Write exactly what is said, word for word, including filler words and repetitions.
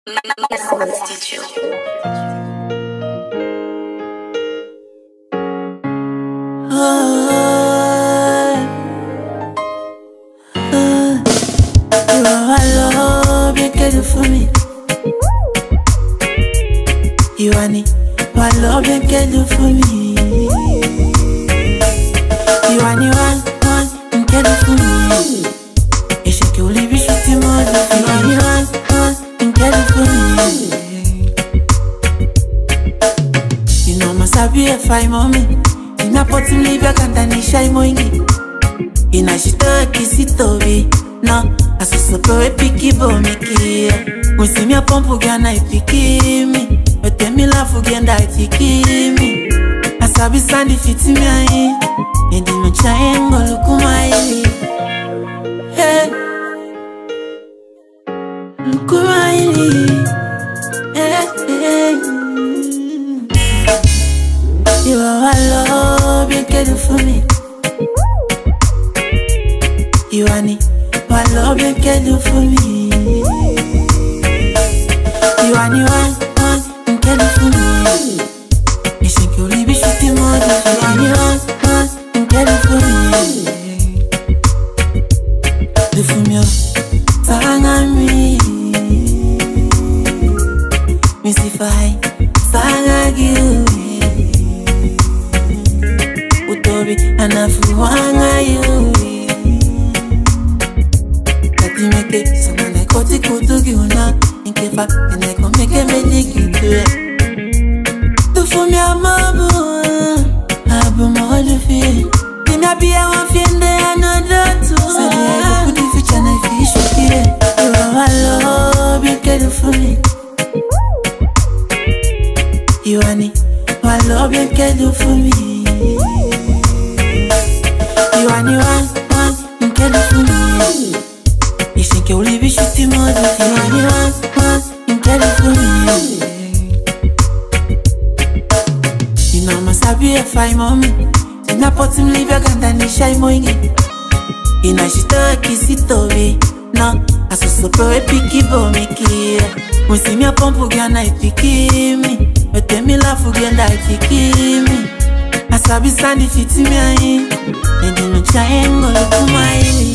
For me, you want it, what love you can do for me. You want it, one, one, you can do for me. You should kill it, you should see more. You want it, one, one, you can do for me. You know, must have be a fine moment. In a pot to leave your cantani shy moingi. In a shit, kiss it over. No, I saw so pro picky bomiki. We see me a pump again, I picky me. But tell me laugh again, I picky me. I saw be sandy fit me, and in my triangle, look my hey, look my hey, hey. You are a love, you can do for me. You want it. What love you can do for me. You want it, one, one, you can do for me. You think you'll be shooting more. You want it, one, one, you can do for me. Do for me, sang on me. Mystify, sang on you. Utobi, anafu wanga you. Make it someone like what it could do you now. In case I can make a magic you do it. Do for me a mabu, abu more to feel. Then I be a one friend and another too. So I put the future and I fish with it. You are a love you can do for me. You want it, what love you can do for me. You want it, one, one, you can do for me. You think you'll leave it shooting more. You want it, one, one, you can do for me. You know, must have be a fine moment. In a pot to leave your cantani shy moingi. In a shit, kiss it over. No, I saw so pro picky bomiki. We see me a pump again, I picky me. But tell me laugh again, I picky me. I saw be sandy fit me, and in my triangle, look my